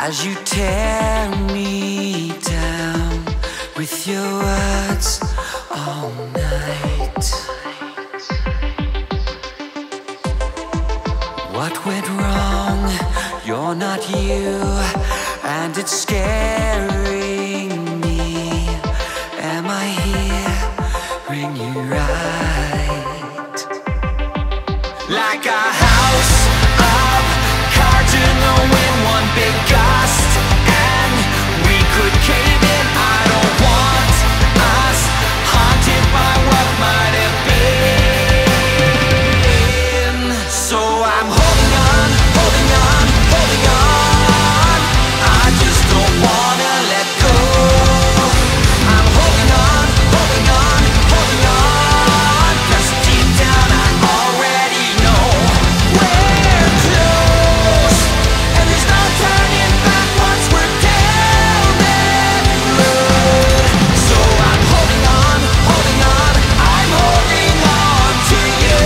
as you tear me down with your words all night. What went wrong? You're not you, and it's scaring me. Am I hearing you right? Like a house of cards in the wind, one big gust, and we could cave in. I don't want us haunted by what might have been. So I'm holding on, holding on, holding on. I just don't wanna let go. I'm holding on, holding on, holding on. 'Cause deep down I already know we're close, and there's no turning back once we're down that road. So I'm holding on, holding on, I'm holding on to you.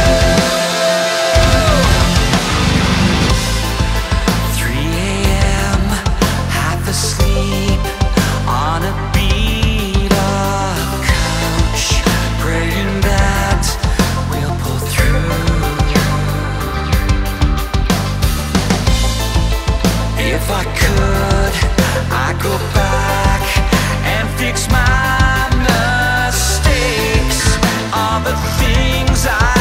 3 a.m., half asleep on a beat-up couch, praying that we'll pull through. If I could, I'd go back and fix my mistakes, all the things I